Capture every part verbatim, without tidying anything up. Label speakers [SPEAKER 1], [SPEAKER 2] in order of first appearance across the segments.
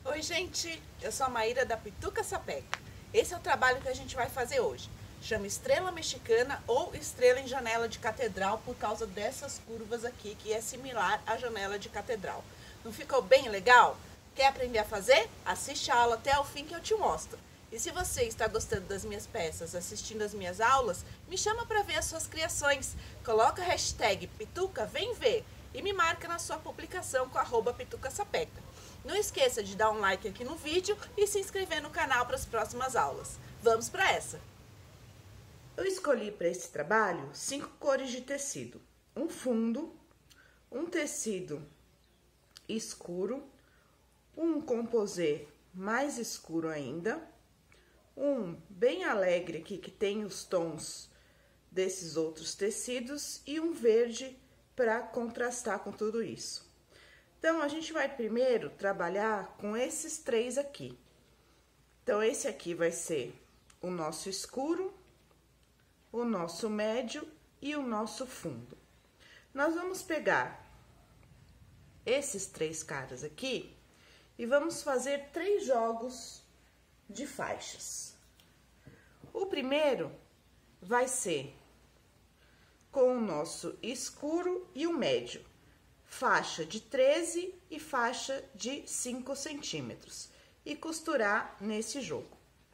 [SPEAKER 1] Oi gente, eu sou a Maíra da Pituca Sapeca. Esse é o trabalho que a gente vai fazer hoje. Chama estrela mexicana ou estrela em janela de catedral por causa dessas curvas aqui, que é similar à janela de catedral. Não ficou bem legal? Quer aprender a fazer? Assiste a aula até o fim que eu te mostro. E se você está gostando das minhas peças, assistindo as minhas aulas, me chama para ver as suas criações. Coloca a hashtag Pituca Vem Ver e me marca na sua publicação com arroba Pituca Sapeca. Não esqueça de dar um like aqui no vídeo e se inscrever no canal para as próximas aulas. Vamos para essa! Eu escolhi para esse trabalho cinco cores de tecido. Um fundo, um tecido escuro, um composê mais escuro ainda, um bem alegre aqui que tem os tons desses outros tecidos e um verde para contrastar com tudo isso. Então, a gente vai primeiro trabalhar com esses três aqui. Então, esse aqui vai ser o nosso escuro, o nosso médio e o nosso fundo. Nós vamos pegar esses três caras aqui e vamos fazer três jogos de faixas. O primeiro vai ser com o nosso escuro e o médio. Faixa de treze e faixa de cinco centímetros e costurar nesse jogo.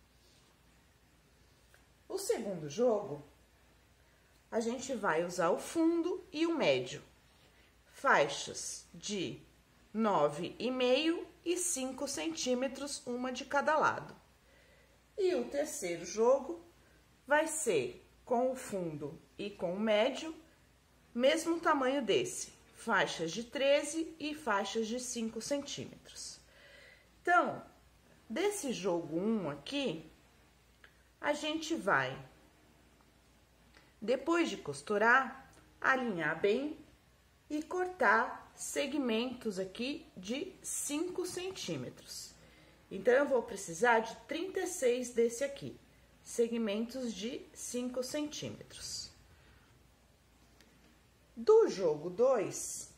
[SPEAKER 1] O segundo jogo, a gente vai usar o fundo e o médio, faixas de nove e meio e cinco centímetros, uma de cada lado. E o terceiro jogo vai ser com o fundo e com o médio, mesmo tamanho desse. Faixas de treze e faixas de cinco centímetros. Então, desse jogo um aqui, a gente vai, depois de costurar, alinhar bem e cortar segmentos aqui de cinco centímetros. Então, eu vou precisar de trinta e seis desse aqui, segmentos de cinco centímetros. Do jogo dois,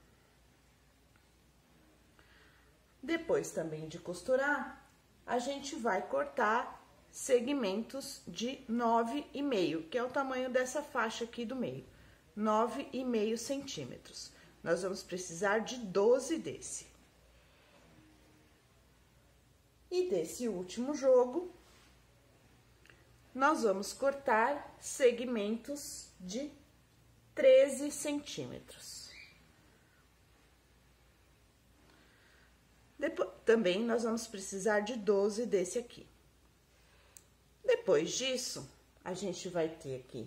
[SPEAKER 1] depois também de costurar, a gente vai cortar segmentos de nove e meio, que é o tamanho dessa faixa aqui do meio, nove e meio centímetros. Nós vamos precisar de doze desse. E desse último jogo, nós vamos cortar segmentos de treze centímetros. Depois, também nós vamos precisar de doze desse aqui. Depois disso, a gente vai ter aqui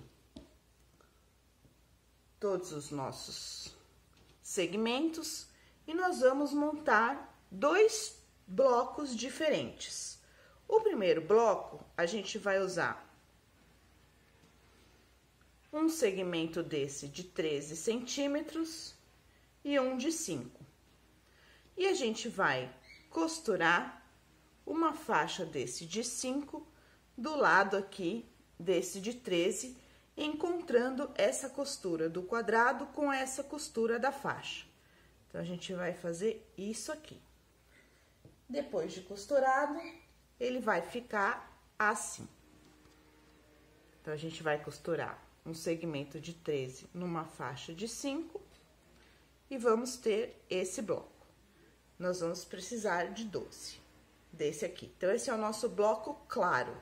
[SPEAKER 1] todos os nossos segmentos e nós vamos montar dois blocos diferentes. O primeiro bloco, a gente vai usar um segmento desse de treze centímetros e um de cinco. E a gente vai costurar uma faixa desse de cinco do lado aqui desse de treze, encontrando essa costura do quadrado com essa costura da faixa. Então, a gente vai fazer isso aqui. Depois de costurado, ele vai ficar assim. Então, a gente vai costurar um segmento de treze numa faixa de cinco e vamos ter esse bloco. Nós vamos precisar de doze desse aqui. Então, esse é o nosso bloco claro.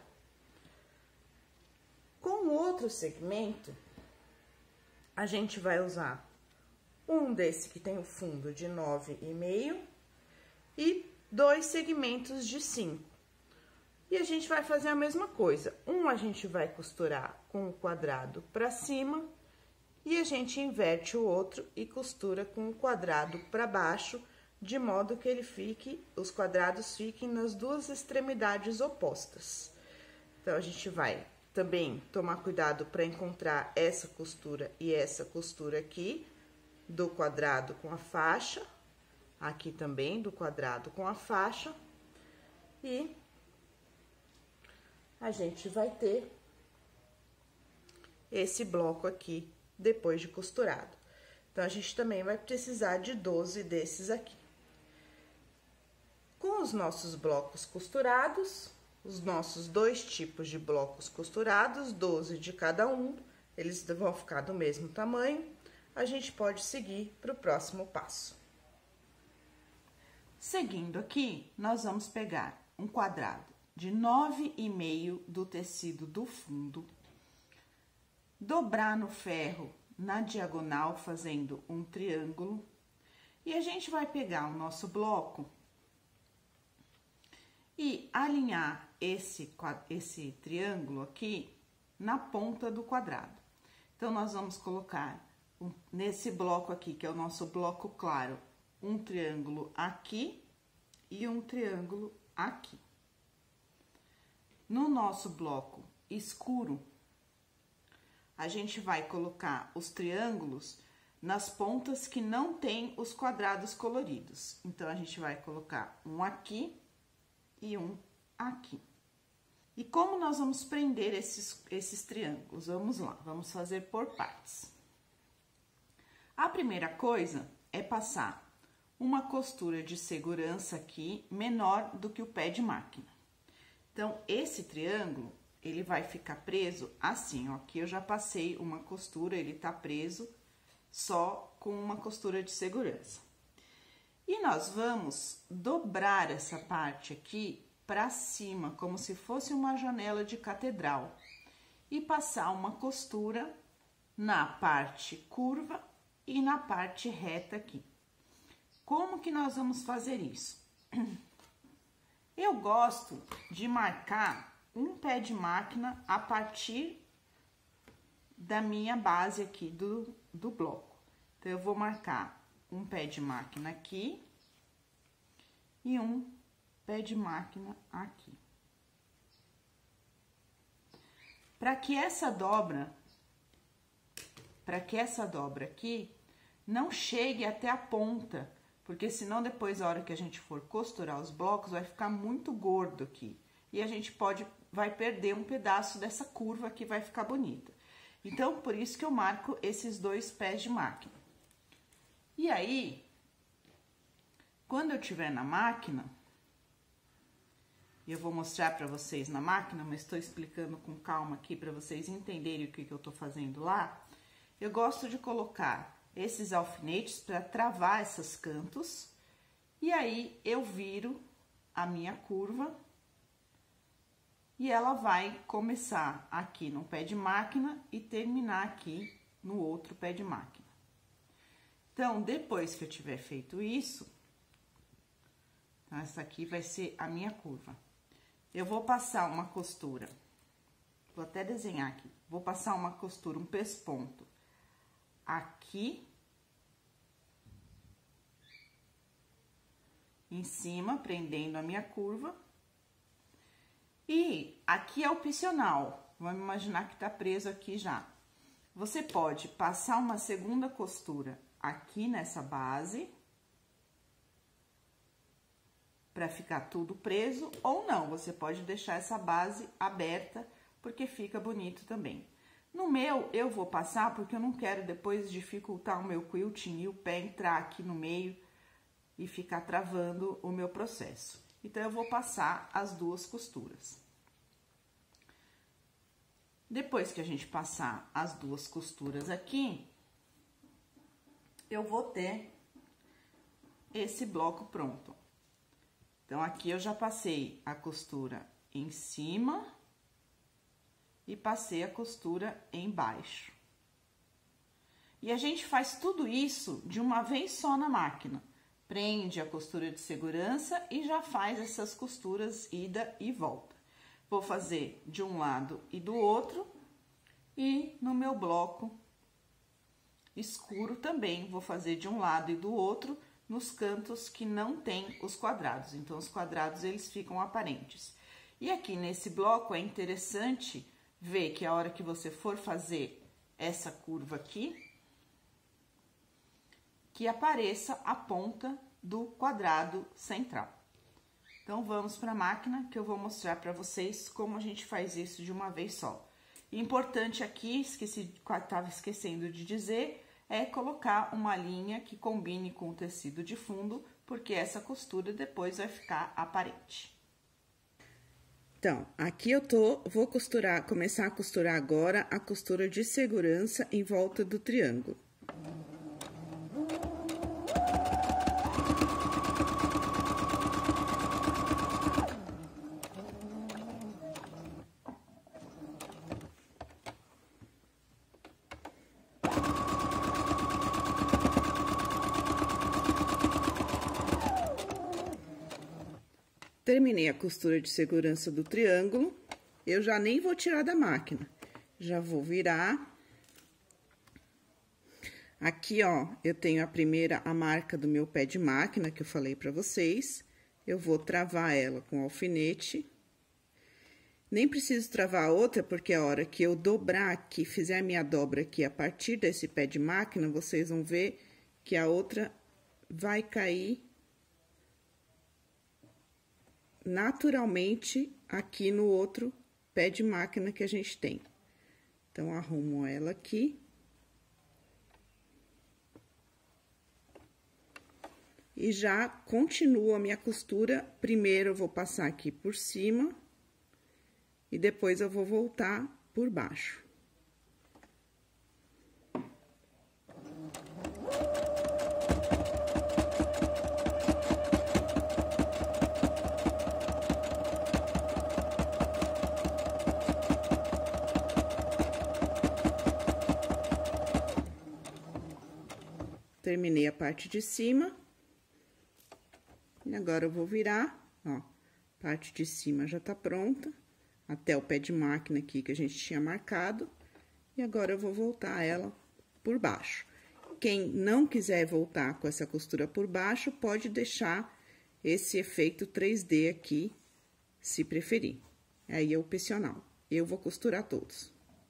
[SPEAKER 1] Com o outro segmento, a gente vai usar um desse que tem o fundo de nove e meio e dois segmentos de cinco. E a gente vai fazer a mesma coisa. Um a gente vai costurar com o quadrado para cima e a gente inverte o outro e costura com o quadrado para baixo, de modo que ele fique, os quadrados fiquem nas duas extremidades opostas. Então, a gente vai também tomar cuidado para encontrar essa costura e essa costura aqui, do quadrado com a faixa, aqui também do quadrado com a faixa, e a gente vai ter esse bloco aqui depois de costurado. Então, a gente também vai precisar de doze desses aqui. Com os nossos blocos costurados, os nossos dois tipos de blocos costurados, doze de cada um, eles vão ficar do mesmo tamanho, a gente pode seguir para o próximo passo. Seguindo aqui, nós vamos pegar um quadrado de nove e meio do tecido do fundo, dobrar no ferro na diagonal, fazendo um triângulo, e a gente vai pegar o nosso bloco e alinhar esse, esse triângulo aqui na ponta do quadrado. Então, nós vamos colocar um, nesse bloco aqui, que é o nosso bloco claro, um triângulo aqui e um triângulo aqui. No nosso bloco escuro, a gente vai colocar os triângulos nas pontas que não tem os quadrados coloridos. Então, a gente vai colocar um aqui e um aqui. E como nós vamos prender esses, esses triângulos? Vamos lá, vamos fazer por partes. A primeira coisa é passar uma costura de segurança aqui menor do que o pé de máquina. Então, esse triângulo, ele vai ficar preso assim, ó. Aqui eu já passei uma costura, ele tá preso só com uma costura de segurança. E nós vamos dobrar essa parte aqui para cima, como se fosse uma janela de catedral, e passar uma costura na parte curva e na parte reta aqui. Como que nós vamos fazer isso? Eu gosto de marcar um pé de máquina a partir da minha base aqui do, do bloco. Então, eu vou marcar um pé de máquina aqui e um pé de máquina aqui. Para que essa dobra, para que essa dobra aqui não chegue até a ponta, porque senão depois, a hora que a gente for costurar os blocos, vai ficar muito gordo aqui. E a gente pode, vai perder um pedaço dessa curva que vai ficar bonita. Então, por isso que eu marco esses dois pés de máquina. E aí, quando eu tiver na máquina, e eu vou mostrar para vocês na máquina, mas estou explicando com calma aqui para vocês entenderem o que, que eu tô fazendo lá, eu gosto de colocar esses alfinetes para travar esses cantos, e aí eu viro a minha curva, e ela vai começar aqui no pé de máquina e terminar aqui no outro pé de máquina. Então, depois que eu tiver feito isso, então, essa aqui vai ser a minha curva. Eu vou passar uma costura, vou até desenhar aqui, vou passar uma costura, um pesponto aqui, em cima, prendendo a minha curva. E aqui é opcional, vamos imaginar que tá preso aqui já. Você pode passar uma segunda costura aqui nessa base, para ficar tudo preso, ou não, você pode deixar essa base aberta, porque fica bonito também. No meu, eu vou passar, porque eu não quero depois dificultar o meu quilting e o pé entrar aqui no meio e ficar travando o meu processo. Então, eu vou passar as duas costuras. Depois que a gente passar as duas costuras aqui, eu vou ter esse bloco pronto. Então, aqui eu já passei a costura em cima e passei a costura embaixo. E a gente faz tudo isso de uma vez só na máquina. Prende a costura de segurança e já faz essas costuras ida e volta. Vou fazer de um lado e do outro, e no meu bloco escuro também vou fazer de um lado e do outro, nos cantos que não tem os quadrados. Então, os quadrados, eles ficam aparentes. E aqui nesse bloco é interessante ver que a hora que você for fazer essa curva aqui, que apareça a ponta do quadrado central. Então, vamos para a máquina, que eu vou mostrar para vocês como a gente faz isso de uma vez só. Importante aqui, esqueci, estava esquecendo de dizer, é colocar uma linha que combine com o tecido de fundo, porque essa costura depois vai ficar aparente. Então, aqui eu tô, vou costurar, começar a costurar agora a costura de segurança em volta do triângulo. Terminei a costura de segurança do triângulo, eu já nem vou tirar da máquina, já vou virar. Aqui, ó, eu tenho a primeira, a marca do meu pé de máquina, que eu falei pra vocês. Eu vou travar ela com alfinete. Nem preciso travar a outra, porque a hora que eu dobrar aqui, fizer a minha dobra aqui, a partir desse pé de máquina, vocês vão ver que a outra vai cair naturalmente aqui no outro pé de máquina que a gente tem. Então, arrumo ela aqui. E já continuo a minha costura. Primeiro, eu vou passar aqui por cima. E depois, eu vou voltar por baixo. Terminei a parte de cima. E agora, eu vou virar, ó. Parte de cima já tá pronta. Até o pé de máquina aqui que a gente tinha marcado. E agora, eu vou voltar ela por baixo. Quem não quiser voltar com essa costura por baixo, pode deixar esse efeito três D aqui, se preferir. Aí é opcional. Eu vou costurar todos.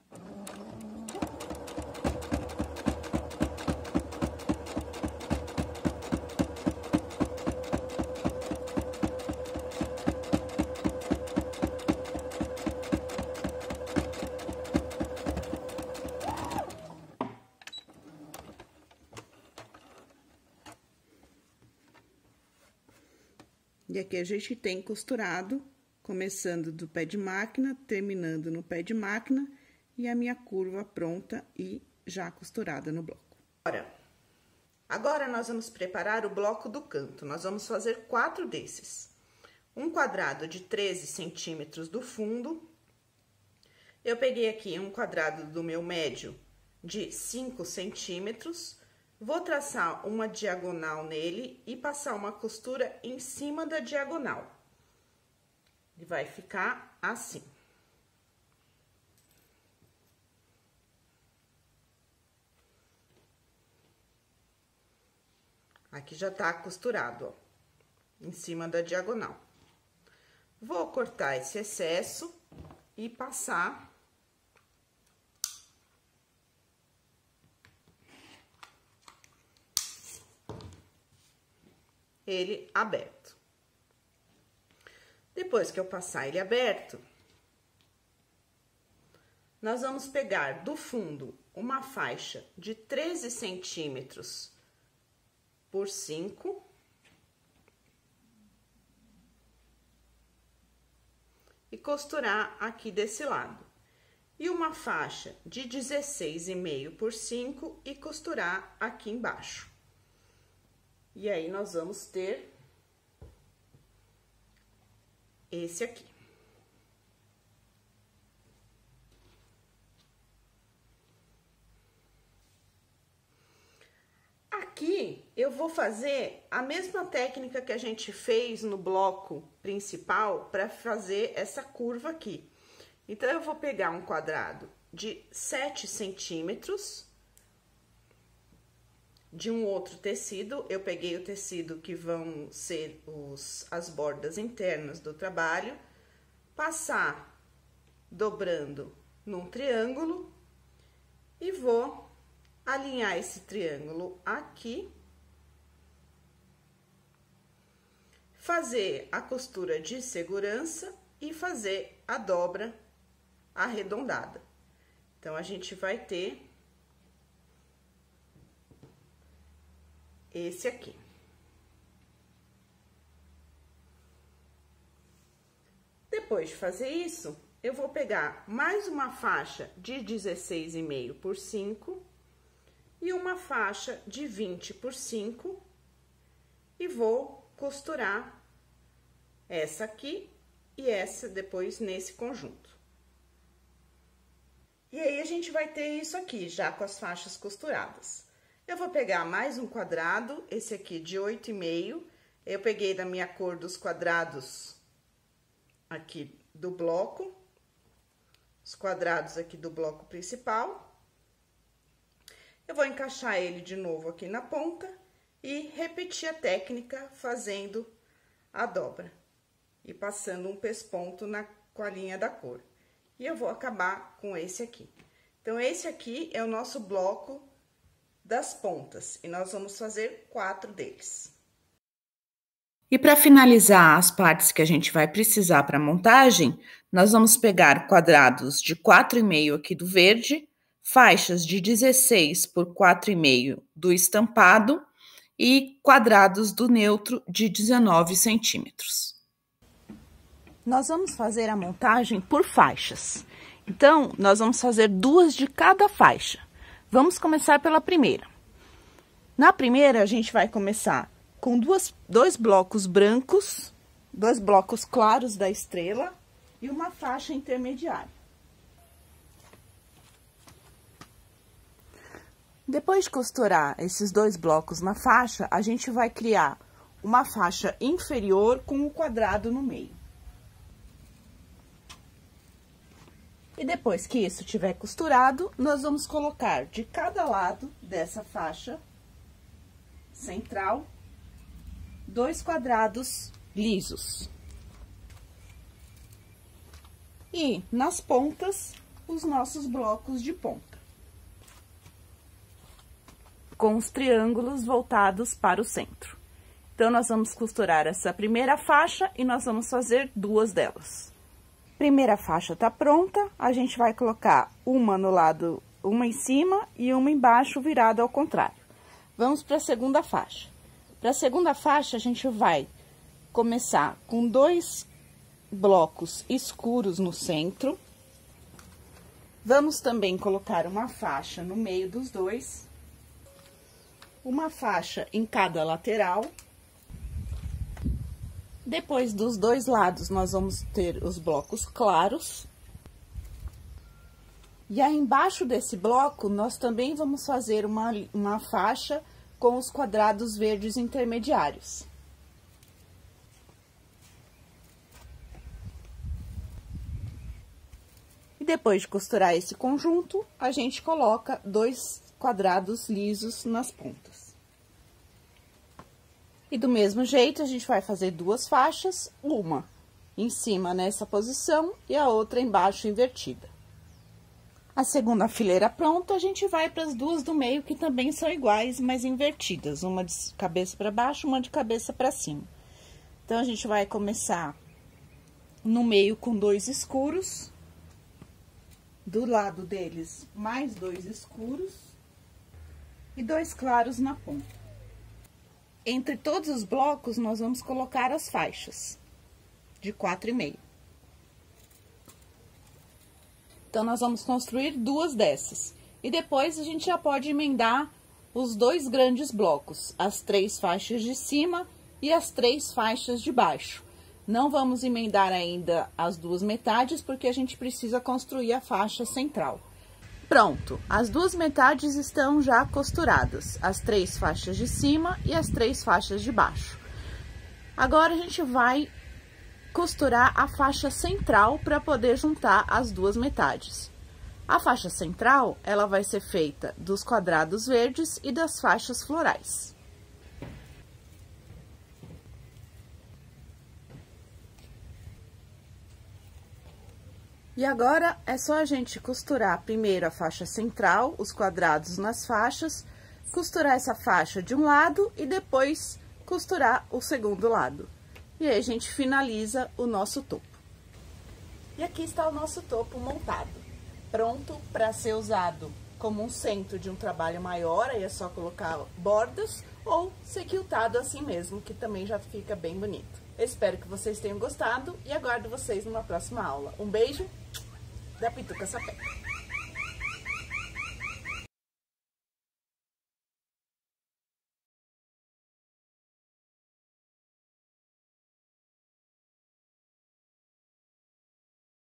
[SPEAKER 1] E aqui a gente tem costurado, começando do pé de máquina, terminando no pé de máquina, e a minha curva pronta e já costurada no bloco. Agora, agora nós vamos preparar o bloco do canto. Nós vamos fazer quatro desses. Um quadrado de treze centímetros do fundo. Eu peguei aqui um quadrado do meu médio de cinco centímetros. Vou traçar uma diagonal nele e passar uma costura em cima da diagonal. E vai ficar assim. Aqui já tá costurado, ó, em cima da diagonal. Vou cortar esse excesso e passar ele aberto. Depois que eu passar ele aberto, nós vamos pegar do fundo uma faixa de treze centímetros por cinco. E costurar aqui desse lado. E uma faixa de dezesseis e meio por cinco e costurar aqui embaixo. E aí, nós vamos ter esse aqui. Aqui, eu vou fazer a mesma técnica que a gente fez no bloco principal para fazer essa curva aqui. Então, eu vou pegar um quadrado de sete centímetros de um outro tecido. Eu peguei o tecido que vão ser os, as bordas internas do trabalho, passar dobrando num triângulo e vou alinhar esse triângulo aqui, fazer a costura de segurança e fazer a dobra arredondada. Então, a gente vai ter esse aqui. Depois de fazer isso, eu vou pegar mais uma faixa de dezesseis e meio por cinco e uma faixa de vinte por cinco e vou costurar essa aqui e essa depois nesse conjunto. E aí, a gente vai ter isso aqui, já com as faixas costuradas. Eu vou pegar mais um quadrado, esse aqui de oito e meio. Eu peguei da minha cor dos quadrados aqui do bloco, os quadrados aqui do bloco principal. Eu vou encaixar ele de novo aqui na ponta e repetir a técnica fazendo a dobra e passando um pesponto na, com a linha da cor. E eu vou acabar com esse aqui. Então, esse aqui é o nosso bloco das pontas e nós vamos fazer quatro deles. E para finalizar as partes que a gente vai precisar para a montagem, nós vamos pegar quadrados de quatro e meio aqui do verde, faixas de dezesseis por quatro e meio do estampado e quadrados do neutro de dezenove centímetros. Nós vamos fazer a montagem por faixas. Então, nós vamos fazer duas de cada faixa. Vamos começar pela primeira. Na primeira, a gente vai começar com duas, dois blocos brancos, dois blocos claros da estrela e uma faixa intermediária. Depois de costurar esses dois blocos na faixa, a gente vai criar uma faixa inferior com um quadrado no meio. E depois que isso tiver costurado, nós vamos colocar de cada lado dessa faixa central dois quadrados lisos. E nas pontas, os nossos blocos de ponta, com os triângulos voltados para o centro. Então, nós vamos costurar essa primeira faixa e nós vamos fazer duas delas. Primeira faixa tá pronta, a gente vai colocar uma no lado, uma em cima e uma embaixo virada ao contrário. Vamos para a segunda faixa. Para a segunda faixa, a gente vai começar com dois blocos escuros no centro. Vamos também colocar uma faixa no meio dos dois, uma faixa em cada lateral. Depois dos dois lados, nós vamos ter os blocos claros. E aí, embaixo desse bloco, nós também vamos fazer uma, uma faixa com os quadrados verdes intermediários. E depois de costurar esse conjunto, a gente coloca dois quadrados lisos nas pontas. E do mesmo jeito, a gente vai fazer duas faixas, uma em cima nessa posição e a outra embaixo invertida. A segunda fileira pronta, a gente vai para as duas do meio, que também são iguais, mas invertidas. Uma de cabeça para baixo, uma de cabeça para cima. Então, a gente vai começar no meio com dois escuros. Do lado deles, mais dois escuros. E dois claros na ponta. Entre todos os blocos, nós vamos colocar as faixas de quatro e meio. Então, nós vamos construir duas dessas. E depois, a gente já pode emendar os dois grandes blocos, as três faixas de cima e as três faixas de baixo. Não vamos emendar ainda as duas metades, porque a gente precisa construir a faixa central. Pronto, as duas metades estão já costuradas, as três faixas de cima e as três faixas de baixo. Agora, a gente vai costurar a faixa central para poder juntar as duas metades. A faixa central, ela vai ser feita dos quadrados verdes e das faixas florais. E agora, é só a gente costurar primeiro a faixa central, os quadrados nas faixas, costurar essa faixa de um lado e depois costurar o segundo lado. E aí, a gente finaliza o nosso topo. E aqui está o nosso topo montado, pronto para ser usado como um centro de um trabalho maior, aí é só colocar bordas, ou ser quiltado assim mesmo, que também já fica bem bonito. Espero que vocês tenham gostado e aguardo vocês numa próxima aula. Um beijo da Pituca Sapé.